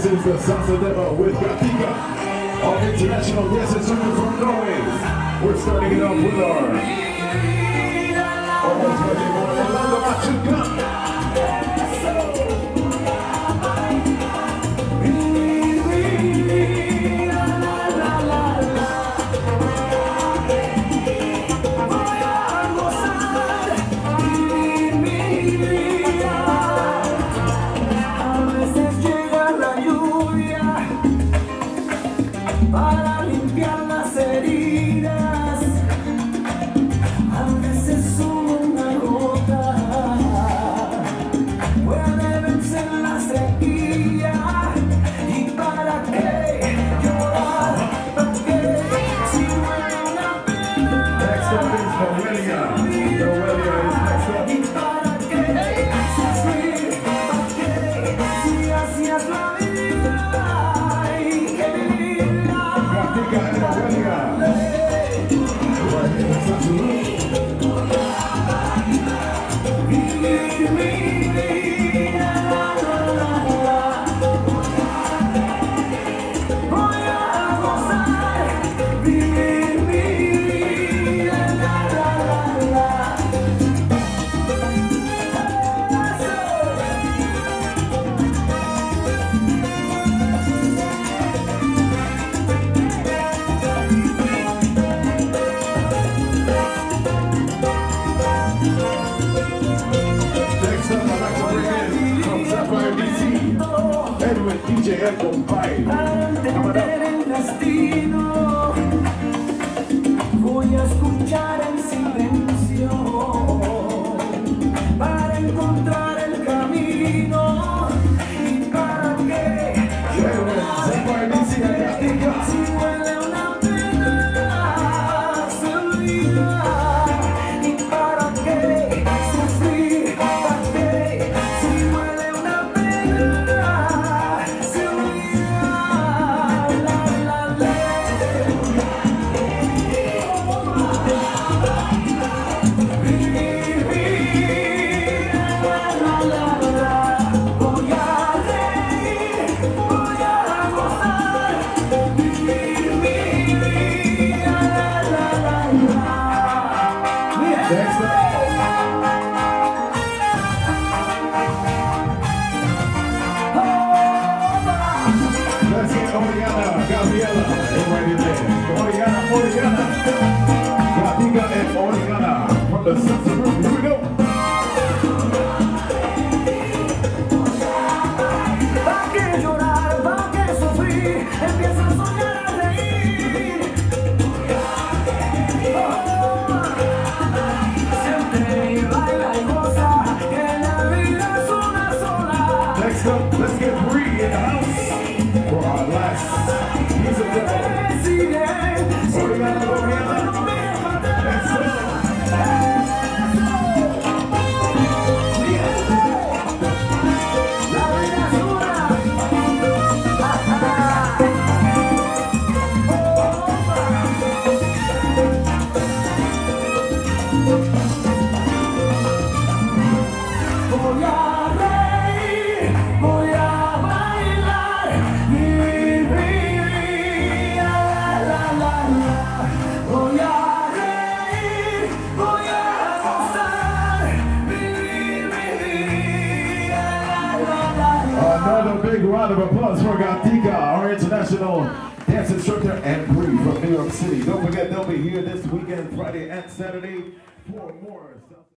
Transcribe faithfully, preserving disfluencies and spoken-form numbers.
This is the Salsa Demo with Gatica, our international dance instructor from Norway. We're starting it off with our almost ready for Orlando Machuca. Para limpiar las heridas, a veces una gota puede vencer la sequía. ¿Y para qué llorar? ¿Para qué si duele una pena? Next up is Noelia. Noelia is next up. ¿Y para qué sufrir? ¿Para qué si así es la vida? D J El Compay. Para entender el destino, voy a escuchar en silencio para encontrar el camino. ¿Y para qué llorar? Si duele una pena, se olvida. ¿Y para qué sufrir? ¿Para qué si duele una pena? Oriana, Gabriela, everybody there. Oriana, Oriana, Gatica and Oriana from the Salsa Room. Here we go. ¿Para qué llorar? ¿Para qué sufrir? Empieza a soñar, a reír. Siente y baila y goza, que la vida es una sola. Next up, let's get Bree in the house for our last music demo. Oriana, Oriana, next up. Voy a reír, voy a bailar, vivir, la, la, la, la. Voy a reír, voy a gozar, vivir, vivir, la, la, la, la. Another big round of applause for Gatica, our international dance instructor, and Bree from New York City. Don't forget, they'll be here this weekend, Friday and Saturday, for more.